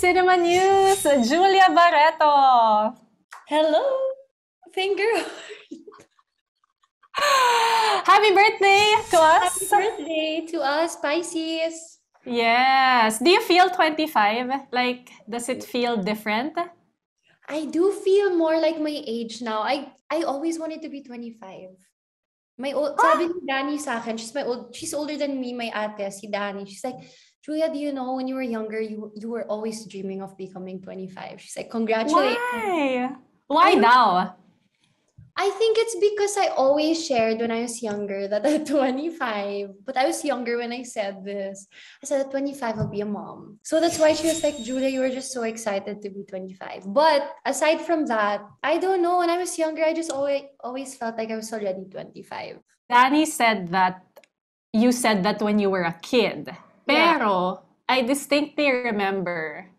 Cinema News, Julia Barretto. Hello, finger. Happy birthday to Happy us. birthday to us, Pisces. Yes. Do you feel 25? Like, does it feel different? I do feel more like my age now. I always wanted to be 25. My old, sabi ni Danny sa akin, she's older than me, my ate, si Danny. She's like, Julia, do you know when you were younger, you were always dreaming of becoming 25. She's like, congratulations. Why? Why now? I think it's because I always shared when I was younger that at 25, but I was younger when I said this. I said at 25 I'll be a mom. So that's why she was like, Julia, you were just so excited to be 25. But aside from that, I don't know. When I was younger, I just always felt like I was already 25. Danny said that you said that when you were a kid. Yeah. Pero, I distinctly remember,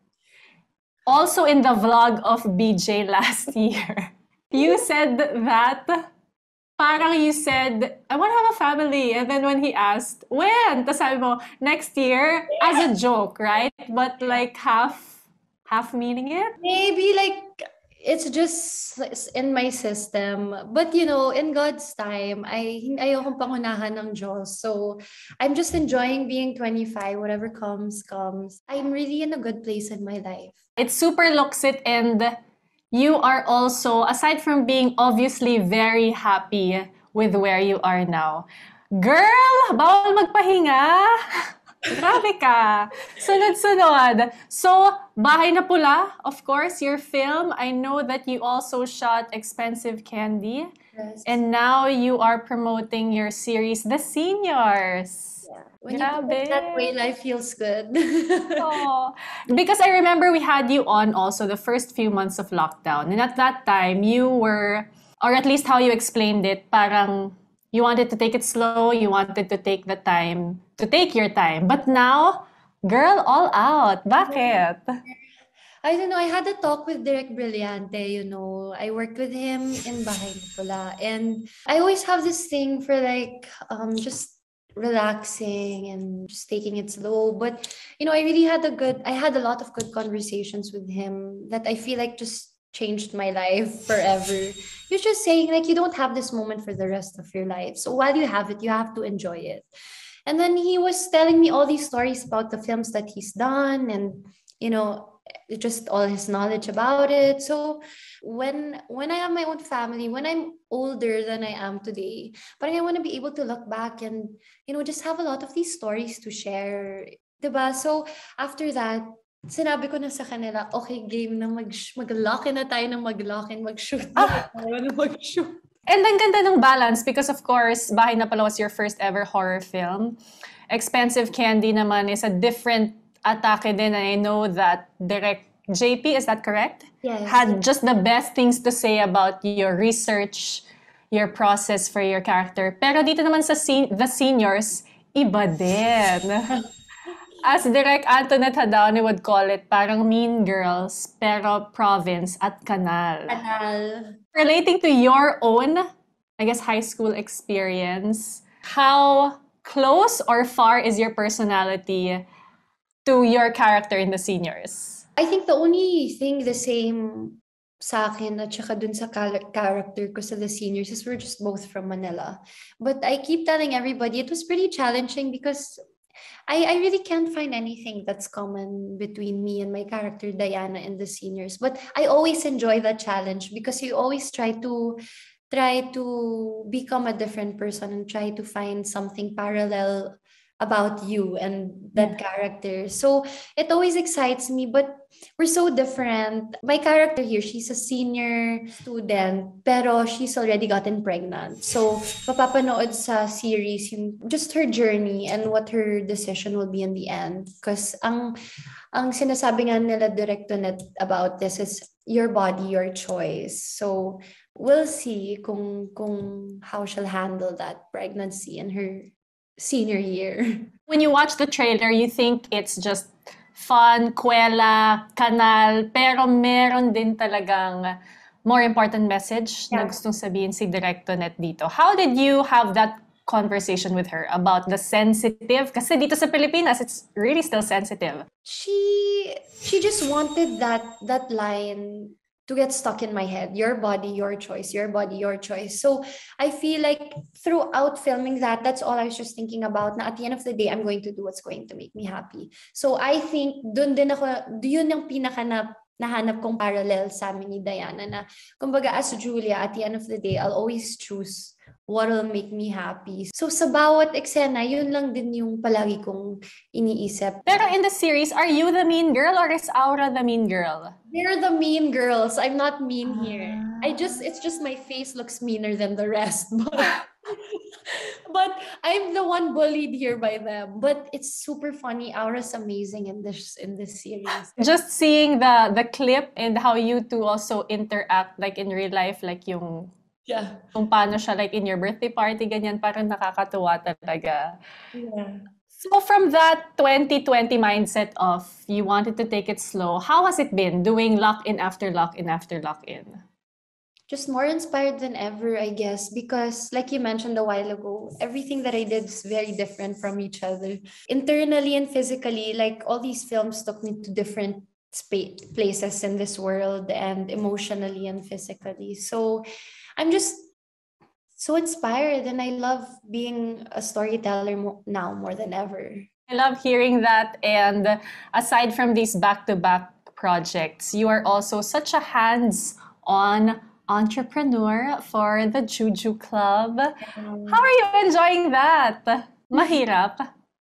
also in the vlog of BJ last year, you said that parang you said, I want to have a family. And then when he asked, when? Tapos sabi mo, next year, as a joke, right? But like half meaning it? Maybe like it's just in my system. But you know, in God's time, ayokong pangunahan ng Diyos. So I'm just enjoying being 25. Whatever comes, comes. I'm really in a good place in my life. It super looks it, and you are also, aside from being obviously very happy with where you are now, girl, bawal magpahinga. Grabe ka. Sunod-sunod. So, Bahay na Pula, of course, your film. I know that you also shot Expensive Candy. Yes. And now you are promoting your series, The Seniors. Yeah. When you put it that way, life feels good. Oh, because I remember we had you on also the first few months of lockdown. And at that time, you were, or at least how you explained it, parang you wanted to take it slow, you wanted to take the time, to take your time. But now, girl, all out. Bakit? I don't know. I had a talk with Direk Brillante, you know. I worked with him in Bahay na Pula. And I always have this thing for like just relaxing and just taking it slow. But you know, I had a lot of good conversations with him that I feel like just changed my life forever. He was just saying like you don't have this moment for the rest of your life. So while you have it, you have to enjoy it. And then he was telling me all these stories about the films that he's done and you know just all his knowledge about it. So when I have my own family, when I'm older than I am today, but I want to be able to look back and you know just have a lot of these stories to share, diba? So after that, sinabi ko na sa kanila, okay, game na mag-lock-in na tayo ng mag-lock-in, mag-shoot na tayo na mag-shoot. And ang ganda ng balance because of course, Bahay na Pala was your first ever horror film. Expensive Candy naman is a different atake din. And I know that Direct JP, is that correct? Yes. Had just the best things to say about your research, your process for your character. Pero dito naman sa The Seniors, iba din. As Direct Antoinette Hadaone would call it, parang Mean Girls, pero province at kanal. Kanal. Relating to your own, I guess, high school experience, how close or far is your personality to your character in The Seniors? I think the only thing the same sa akin at saka dun sa character ko sa The Seniors is we're just both from Manila. But I keep telling everybody it was pretty challenging because I really can't find anything that's common between me and my character Diana in The Seniors. But I always enjoy that challenge because you always try to become a different person and try to find something parallel about you and that character. So it always excites me, but we're so different. My character here, she's a senior student, pero she's already gotten pregnant. So mapapanood sa series yung just her journey and what her decision will be in the end. Because ang sinasabi nga nila Directonet about this is your body, your choice. So we'll see kung how she'll handle that pregnancy in her senior year. When you watch the trailer, you think it's just fun, kwela, kanal, pero meron din talagang more important message na gustong sabihin si Directonet dito. How did you have that conversation with her about the sensitive, kasi dito sa Pilipinas, it's really still sensitive. She just wanted that line to get stuck in my head. Your body, your choice. Your body, your choice. So I feel like throughout filming that, that's all I was just thinking about. Na at the end of the day, I'm going to do what's going to make me happy. So I think dun din ako, yun yung pinaka nahanap kong parallel sa amin ni Diana na, kumbaga as Julia, at the end of the day, I'll always choose what will make me happy. So sa bawat eksena, yun lang din yung palagi kong iniisip. Pero in the series, are you the mean girl or is Aura the mean girl? They're the mean girls. I'm not mean here. It's just my face looks meaner than the rest. But I'm the one bullied here by them. But it's super funny. Aura's amazing in this series. Just seeing the clip and how you two also interact like in real life, like yung Yeah. kung paano siya like in your birthday party, ganyan, parang nakakatuwa talaga. Yeah. So from that 2020 mindset of you wanted to take it slow, how has it been doing lock-in after lock-in after lock-in? Just more inspired than ever, I guess, because like you mentioned a while ago, everything that I did is very different from each other. Internally and physically, like all these films took me to different places in this world, and emotionally and physically. So I'm just so inspired, and I love being a storyteller now more than ever. I love hearing that. And aside from these back-to-back projects, you are also such a hands-on entrepreneur for the Juju Club. How are you enjoying that? Mahirap.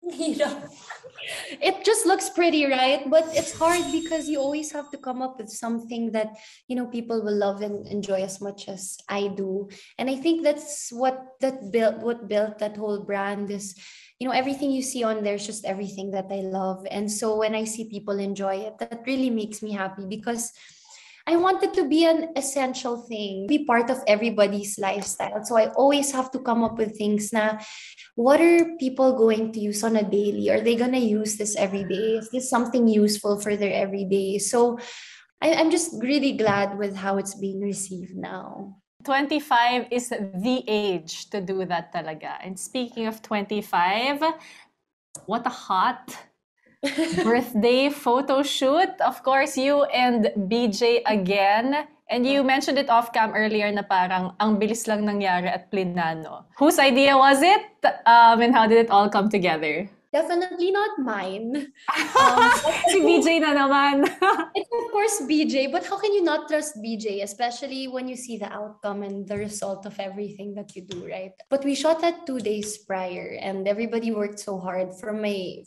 It just looks pretty, right? But it's hard because you always have to come up with something that, people will love and enjoy as much as I do. And I think that's what built that whole brand is, everything you see on there is just everything that I love. And so when I see people enjoy it, that really makes me happy because I want it to be an essential thing, be part of everybody's lifestyle. So I always have to come up with things na, what are people going to use on a daily? Are they going to use this every day? Is this something useful for their everyday? So I'm just really glad with how it's being received now. 25 is the age to do that talaga. And speaking of 25, what a hot birthday photo shoot. Of course, you and BJ again. And you mentioned it off cam earlier na parang ang bilis lang nangyari at plinano. Whose idea was it? And how did it all come together? Definitely not mine. Si BJ na naman. It's of course BJ, but how can you not trust BJ, especially when you see the outcome and the result of everything that you do, right? But we shot that 2 days prior, and everybody worked so hard from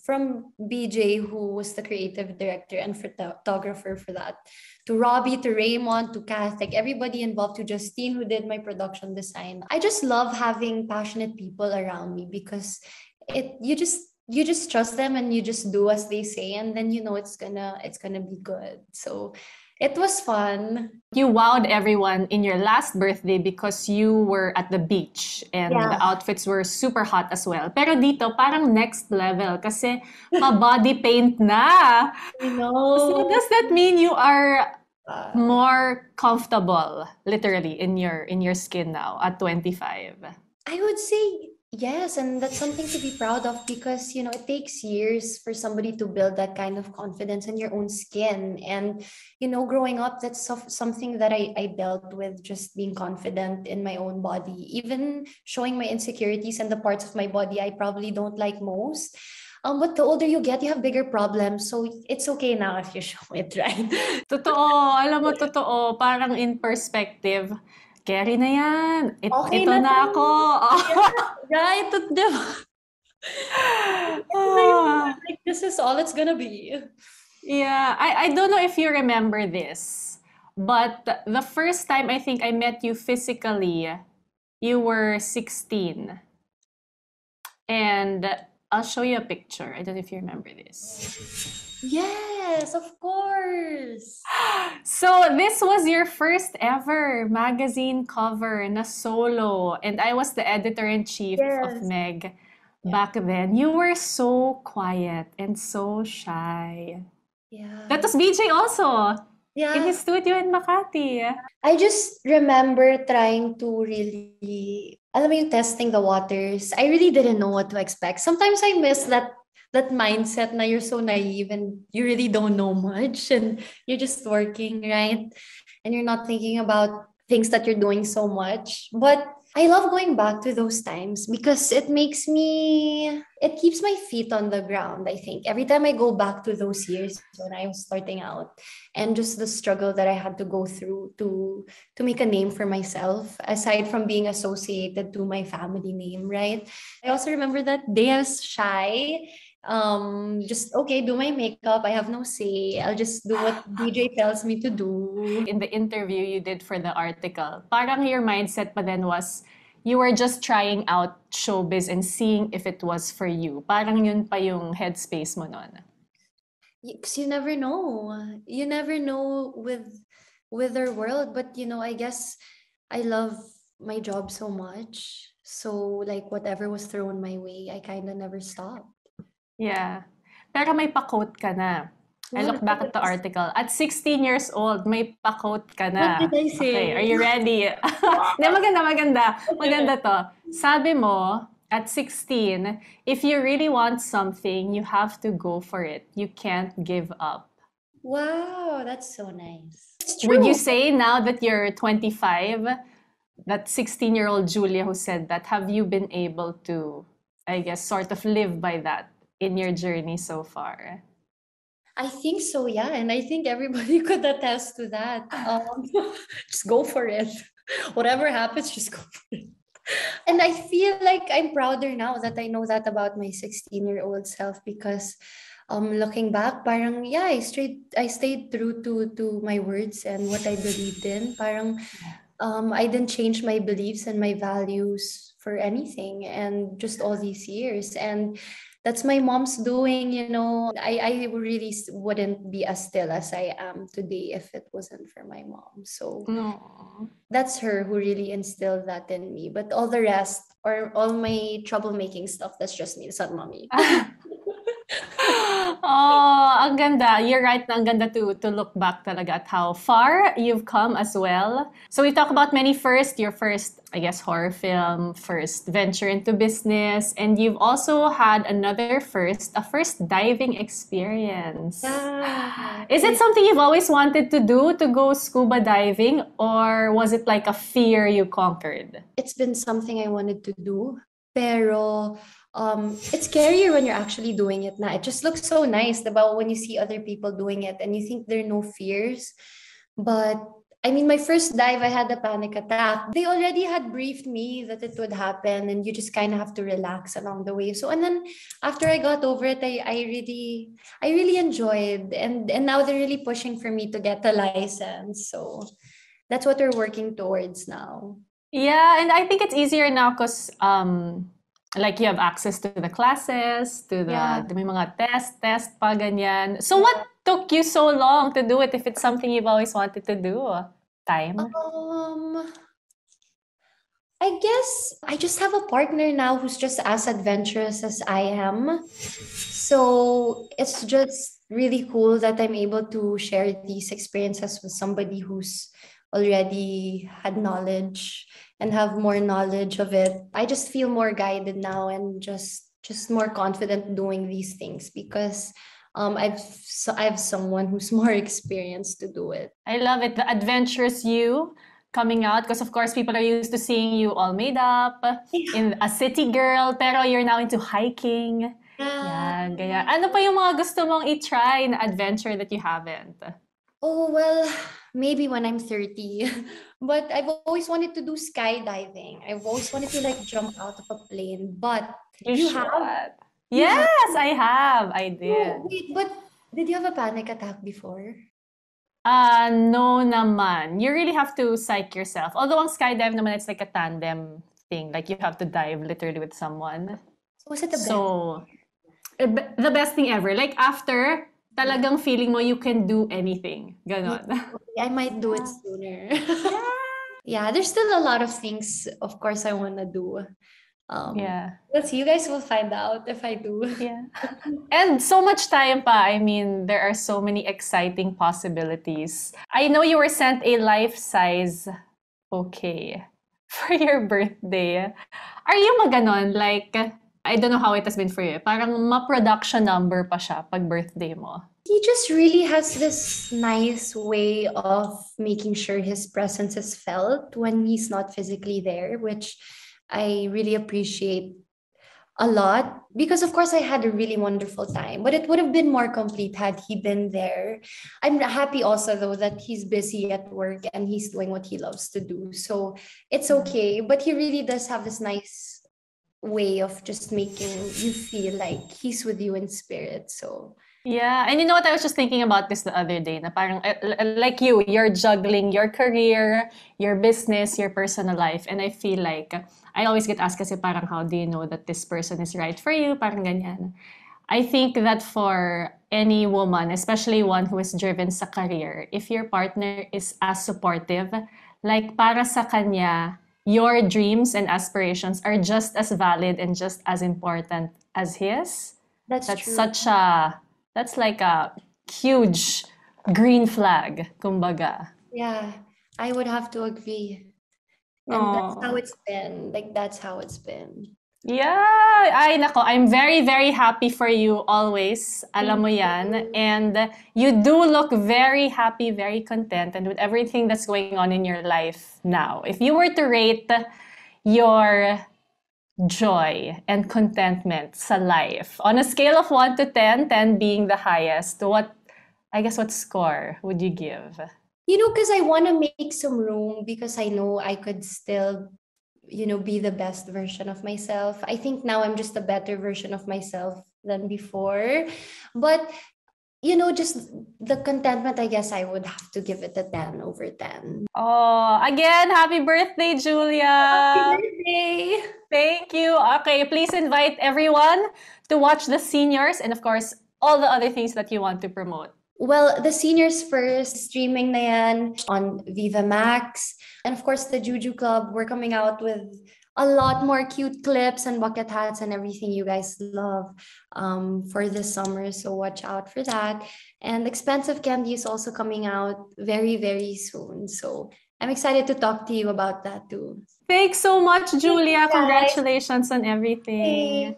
BJ, who was the creative director and photographer for that, to Robbie, to Raymond, to Kath, like everybody involved, to Justine, who did my production design. I just love having passionate people around me because you just trust them and you just do as they say, and then it's gonna be good. So it was fun. You wowed everyone in your last birthday because you were at the beach and the outfits were super hot as well. Pero dito, parang next level kasi pa-body paint na. I know. So does that mean you are more comfortable, literally, in your skin now at 25? I would say yes, and that's something to be proud of because, it takes years for somebody to build that kind of confidence in your own skin. And, growing up, that's something that I dealt with, just being confident in my own body, even showing my insecurities and the parts of my body I probably don't like most. But the older you get, you have bigger problems. So it's okay now if you show it, right? Totoo. Alam mo, totoo. Parang in perspective, carry na yan. Okay ito na ako. Right? Like, this is all it's gonna be. Yeah, I don't know if you remember this, but the first time I think I met you physically, you were 16. And I'll show you a picture. I don't know if you remember this. Yes, of course. So this was your first ever magazine cover na solo, and I was the editor-in-chief of Yes. Meg back then. You were so quiet and so shy. Yeah. That was BJ also in Yeah. his studio in Makati. I just remember trying to really alam mo yung testing the waters. I really didn't know what to expect. Sometimes I miss that mindset na you're so naive and you really don't know much and you're just working, right? And you're not thinking about things that you're doing so much. But I love going back to those times because it keeps my feet on the ground, I think. Every time I go back to those years when I was starting out and just the struggle that I had to go through to make a name for myself, aside from being associated to my family name, right? I also remember that day I was shy. Just okay, do my makeup. I have no say. I'll just do what DJ tells me to do. In the interview you did for the article, parang your mindset pa then was you were just trying out showbiz and seeing if it was for you. Parang yun pa yung headspace mo nun. Because you never know. You never know with our world. But I guess I love my job so much. So like whatever was thrown my way, I kind of never stopped. Yeah. Pero may pa-quote ka na. I look back at the article. At 16 years old, may pa-quote ka What na. did I say? Okay, are you ready? Hindi, maganda, maganda. Maganda to. Sabi mo, at 16, if you really want something, you have to go for it. You can't give up. Wow, that's so nice. It's Would you true. say now that you're 25, that 16-year-old Julia who said that, have you been able to, I guess, sort of live by that in your journey so far? I think so, yeah. And I think everybody could attest to that. Just go for it. Whatever happens, just go for it. And I feel like I'm prouder now that I know that about my 16-year-old self because looking back, parang yeah, I stayed true to my words and what I believed in. Parang I didn't change my beliefs and my values for anything and just all these years. And that's my mom's doing. I really wouldn't be as still as I am today if it wasn't for my mom. So No. that's her who really instilled that in me. But all the rest, or all my troublemaking stuff, that's just me. It's not mommy. Oh, ang ganda. You're right na ang ganda to look back talaga at how far you've come as well. So we talk about many first, your first, I guess, horror film, first venture into business, and you've also had another first, a first diving experience. Yeah. Is it something you've always wanted to do, to go scuba diving, or was it like a fear you conquered? It's been something I wanted to do, pero it's scarier when you're actually doing it now. It just looks so nice about when you see other people doing it and you think there are no fears. But I mean, my first dive, I had a panic attack. They already had briefed me that it would happen, and you just kind of have to relax along the way. So, and then after I got over it, I really enjoyed, and now they're really pushing for me to get a license. So that's what we're working towards now. Yeah, and I think it's easier now because like you have access to the classes, to Yeah. the may mga test pa ganyan. So what took you so long to do it if it's something you've always wanted to do? Time? I guess I just have a partner now who's just as adventurous as I am. So it's just really cool that I'm able to share these experiences with somebody who's already had knowledge and have more knowledge of it. I just feel more guided now and just more confident doing these things because I have someone who's more experienced to do it. I love it. The adventurous you coming out because of course people are used to seeing you all made up in a city girl pero you're now into hiking. Yeah, ganyan. Ano pa yung mga gusto mong i-try na adventure that you haven't? Oh, well, maybe when I'm 30. But I've always wanted to do skydiving. I've always wanted to like jump out of a plane. But you should. have? Yes, I have. I Oh, did. wait, but did you have a panic attack before? No naman. You really have to psych yourself. Although ang skydive naman, it's like a tandem thing. Like you have to dive literally with someone. So was it the best? So, the best thing ever. Like after, talagang feeling mo you can do anything. Ganon. I might do it sooner. Yeah, there's still a lot of things, of course, I want to do. Yeah. Let's see, you guys will find out if I do. Yeah. And so much time pa. I mean, there are so many exciting possibilities. I know you were sent a life-size bouquet for for your birthday, are you maganon? Like, I don't know how it has been for you. Parang ma-production number pa siya pag birthday mo. He just really has this nice way of making sure his presence is felt when he's not physically there, which I really appreciate a lot because of course I had a really wonderful time, but it would have been more complete had he been there. I'm happy also though that he's busy at work and he's doing what he loves to do, so it's okay, but he really does have this nice way of just making you feel like he's with you in spirit. So Yeah, and you know what? I was just thinking about this the other day. Na parang, like you're juggling your career, your business, your personal life. And I feel like, I always get asked kasi parang, how do you know that this person is right for you? Parang ganyan. I think that for any woman, especially one who is driven sa career, if your partner is as supportive, like para sa kanya, your dreams and aspirations are just as valid and just as important as his. that's That's true. such a, that's like a huge green flag, kumbaga. Yeah, I would have to agree. And that's how Oh. it's been. Like, that's how it's been. Yeah, ay nako, I'm very, very happy for you always. Alam Thank mo yan. you. And you do look very happy, very content, and with everything that's going on in your life now. If you were to rate your joy and contentment sa life on a scale of 1 to 10, 10 being the highest, what score would you give? You know, because I want to make some room because I know I could still, be the best version of myself. I think now I'm just a better version of myself than before. But, just the contentment, I guess I would have to give it a 10 over 10. Oh, again, happy birthday, Happy Julia! birthday! Thank you. Okay, please invite everyone to watch the seniors and of course, all the other things that you want to promote. Well, the Seniors First, streaming na yan on Viva Max. And of course, the Juju Club, we're coming out with a lot more cute clips and bucket hats and everything you guys love for this summer. So watch out for that. And Expensive Candy is also coming out very, very soon. So I'm excited to talk to you about that too. Thanks so much, Julia. guys. Congratulations on everything.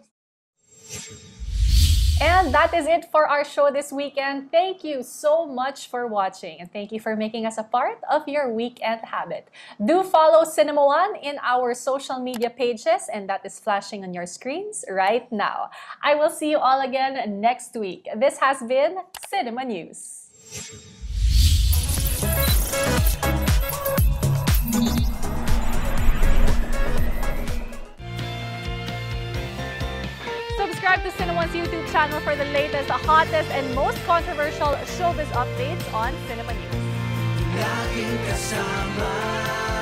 And that is it for our show this weekend. Thank you so much for watching and thank you for making us a part of your weekend habit. Do follow Cinema One in our social media pages and that is flashing on your screens right now. I will see you all again next week. This has been Cinema News. Subscribe to CinemaOne's YouTube channel for the latest, hottest, and most controversial showbiz updates on Cinema News. Laging kasama